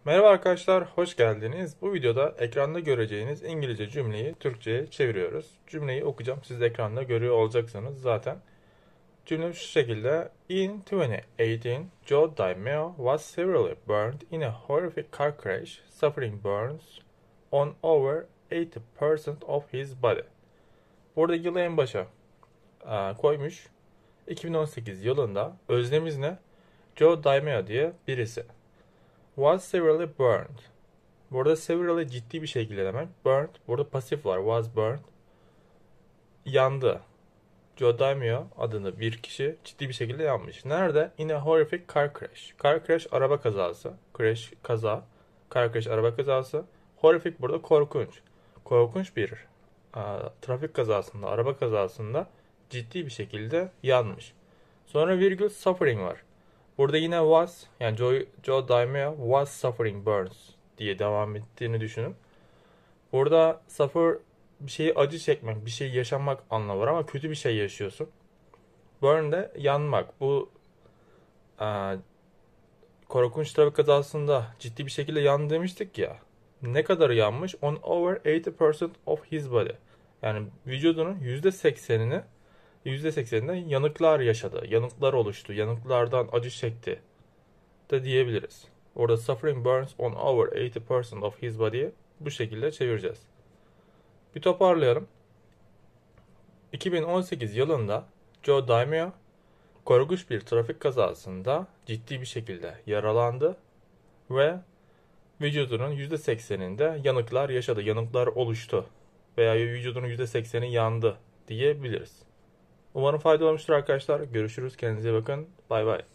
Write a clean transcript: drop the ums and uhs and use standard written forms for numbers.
Merhaba arkadaşlar, hoş geldiniz. Bu videoda ekranda göreceğiniz İngilizce cümleyi Türkçe'ye çeviriyoruz. Cümleyi okuyacağım, siz de ekranda görüyor olacaksınız zaten. Cümle şu şekilde. In 2018, Joe Daimio was severely burned in a horrific car crash, suffering burns on over 80% of his body. Burada yılı en başa koymuş. 2018 yılında özlemiz ne? Joe Daimio diye birisi. Was severely burned. Burada severely ciddi bir şekilde demek. Burned. Burada pasif var. Was burned. Yandı. Joe Daimio adında bir kişi ciddi bir şekilde yanmış. Nerede? In a horrific car crash. Car crash araba kazası. Crash kaza. Car crash araba kazası. Horrific burada korkunç. Korkunç bir trafik kazasında, araba kazasında ciddi bir şekilde yanmış. Sonra virgül suffering var. Burada yine was, yani Joe Daimio was suffering burns diye devam ettiğini düşünün. Burada suffer bir şeyi acı çekmek, bir şey yaşamak anlamı var ama kötü bir şey yaşıyorsun. Burn de yanmak. Bu e, korkunç trafik kazasında ciddi bir şekilde yandı demiştik ya. Ne kadar yanmış? On over 80% of his body. Yani vücudunun %80'inde yanıklar yaşadı. Yanıklar oluştu. Yanıklardan acı çekti da diyebiliriz. Orada suffering burns on over 80% of his body'yi bu şekilde çevireceğiz. Bir toparlayalım. 2018 yılında Joe Daimio korkunç bir trafik kazasında ciddi bir şekilde yaralandı ve vücudunun %80'inde yanıklar yaşadı, yanıklar oluştu veya vücudunun %80'i yandı diyebiliriz. Umarım faydalı olmuştur arkadaşlar. Görüşürüz. Kendinize bakın. Bay bay.